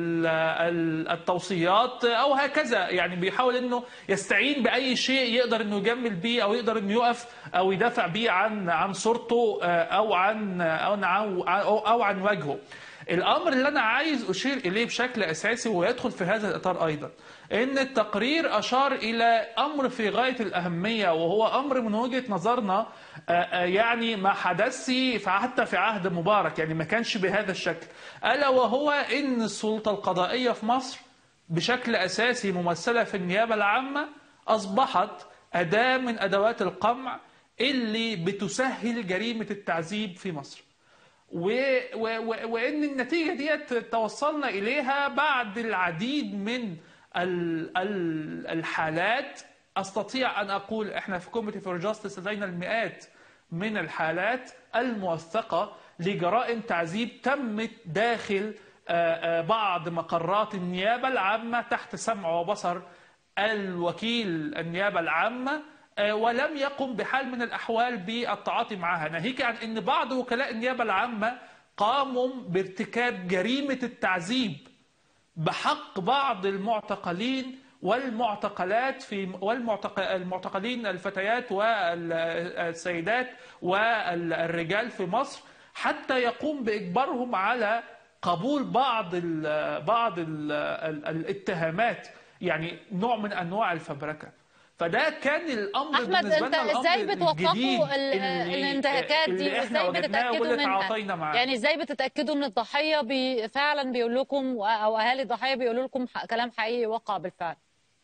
ال التوصيات أو هكذا. يعني بيحاول أنه يستعين بأي شيء يقدر أنه يجمل بيه أو يقدر أنه يقف أو يدافع بيه عن عن صورته أو عن أو عن أو, أو عن وجهه. الأمر اللي أنا عايز أشير إليه بشكل أساسي ويدخل في هذا الإطار أيضا إن التقرير أشار إلى أمر في غاية الأهمية، وهو أمر من وجهة نظرنا يعني ما حدث حتى في عهد مبارك، يعني ما كانش بهذا الشكل، ألا وهو إن السلطة القضائية في مصر بشكل أساسي ممثلة في النيابة العامة أصبحت أداة من أدوات القمع اللي بتسهل جريمة التعذيب في مصر. و... و... و... وإن النتيجة دي توصلنا إليها بعد العديد من ال... ال... الحالات. أستطيع أن أقول إحنا في كوميتي فور جاستس لدينا المئات من الحالات الموثقة لجرائم تعذيب تمت داخل بعض مقرات النيابة العامة تحت سمع وبصر الوكيل النيابة العامة، ولم يقم بحال من الأحوال بالتعاطي معها، ناهيك عن أن بعض وكلاء النيابة العامة قاموا بارتكاب جريمة التعذيب بحق بعض المعتقلين والمعتقلات في والمعتقلين الفتيات والسيدات والرجال في مصر، حتى يقوم بإجبارهم على قبول بعض ال بعض ال الاتهامات، يعني نوع من أنواع الفبركة. فده كان الامر أحمد، بالنسبه لنا انت ازاي بتوقفوا الانتهاكات دي وازاي بتتاكدوا منها؟ يعني ازاي بتتاكدوا ان الضحيه بي فعلا بيقول لكم او اهالي الضحيه بيقولوا لكم كلام حقيقي وقع بالفعل؟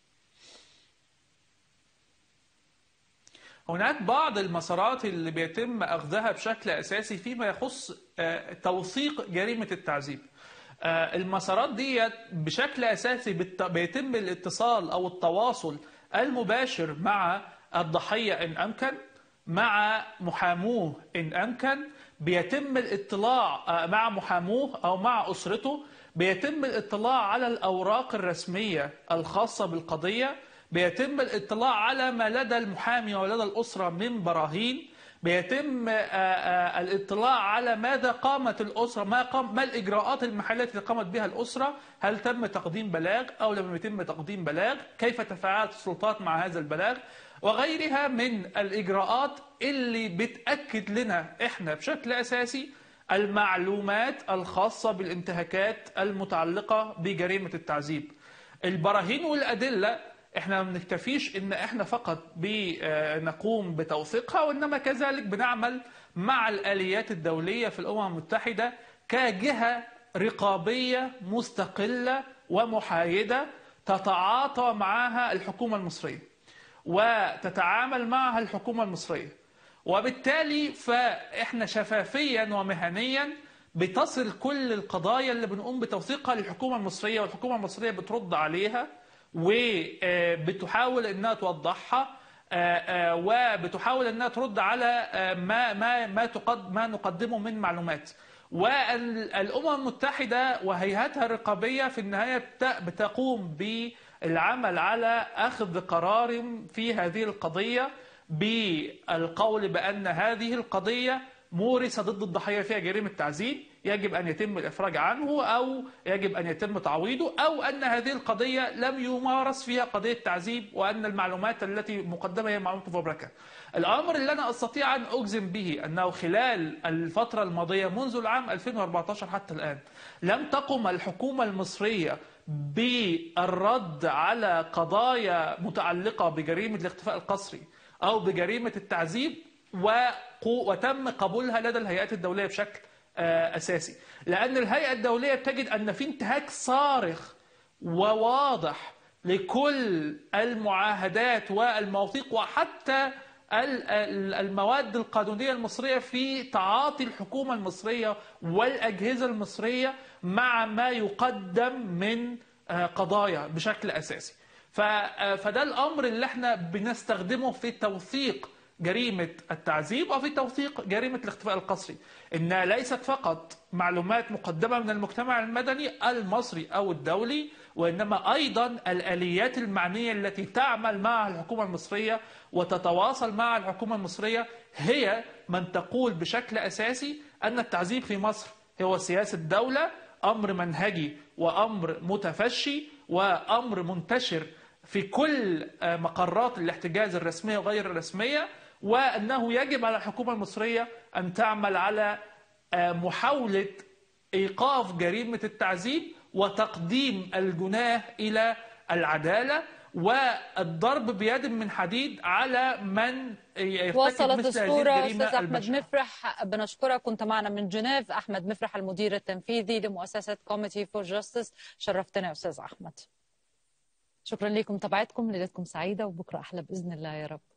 هناك بعض المسارات اللي بيتم اخذها بشكل اساسي فيما يخص توثيق جريمه التعذيب. المسارات دي بشكل اساسي بيتم الاتصال او التواصل المباشر مع الضحية إن أمكن، مع محاموه إن أمكن، بيتم الاطلاع مع محاموه أو مع أسرته، بيتم الاطلاع على الأوراق الرسمية الخاصة بالقضية، بيتم الاطلاع على ما لدى المحامي ولدى الأسرة من براهين، بيتم الاطلاع على ماذا قامت الأسرة، ما قام ما الإجراءات المحلية التي قامت بها الأسرة، هل تم تقديم بلاغ أو لم يتم تقديم بلاغ، كيف تفاعلت السلطات مع هذا البلاغ، وغيرها من الإجراءات اللي بتأكد لنا إحنا بشكل أساسي المعلومات الخاصة بالانتهاكات المتعلقة بجريمة التعذيب. البراهين والأدلة احنا ما بنكتفيش ان احنا فقط بنقوم بتوثيقها، وانما كذلك بنعمل مع الآليات الدولية في الأمم المتحدة كجهة رقابية مستقلة ومحايدة تتعاطى معها الحكومة المصرية وتتعامل معها الحكومة المصرية، وبالتالي فاحنا شفافيا ومهنيا بتصل كل القضايا اللي بنقوم بتوثيقها للحكومة المصرية، والحكومة المصرية بترد عليها وبتحاول انها توضحها، وبتحاول انها ترد على ما ما ما تقد ما نقدمه من معلومات. والامم المتحده وهيئاتها الرقابيه في النهايه بتقوم بالعمل على اخذ قرار في هذه القضيه بالقول بان هذه القضيه مورسه ضد الضحيه فيها جريمه تعذيب، يجب أن يتم الإفراج عنه أو يجب أن يتم تعويضه، أو أن هذه القضية لم يمارس فيها قضية تعذيب وأن المعلومات التي مقدمة هي معلومات مفبركة. الأمر اللي أنا أستطيع أن أجزم به أنه خلال الفترة الماضية منذ العام ألفين وأربعة عشر حتى الآن لم تقم الحكومة المصرية بالرد على قضايا متعلقة بجريمة الاختفاء القسري أو بجريمة التعذيب وتم قبولها لدى الهيئات الدولية بشكل أساسي، لأن الهيئة الدولية بتجد أن في انتهاك صارخ وواضح لكل المعاهدات والمواثيق وحتى المواد القانونية المصرية في تعاطي الحكومة المصرية والأجهزة المصرية مع ما يقدم من قضايا بشكل أساسي. فده الأمر اللي احنا بنستخدمه في توثيق جريمة التعذيب وفي توثيق جريمة الاختفاء القسري، إنها ليست فقط معلومات مقدمة من المجتمع المدني المصري أو الدولي، وإنما أيضا الآليات المعنية التي تعمل مع الحكومة المصرية وتتواصل مع الحكومة المصرية هي من تقول بشكل أساسي أن التعذيب في مصر هو سياسة دولة، أمر منهجي وأمر متفشي وأمر منتشر في كل مقرات الاحتجاز الرسمية وغير الرسمية، وأنه يجب على الحكومة المصرية أن تعمل على محاولة إيقاف جريمة التعذيب وتقديم الجناه إلى العدالة والضرب بيد من حديد على من يرتكب وصلت مثل هذه الصورة. الجريمة أستاذ أحمد البشعة. مفرح، بنشكرك، كنت معنا من جنيف. أحمد مفرح المدير التنفيذي لمؤسسة Committee for Justice، شرفتنا يا أستاذ أحمد. شكرا لكم، تابعتكم، ليلتكم سعيدة وبكرة أحلى بإذن الله يا رب.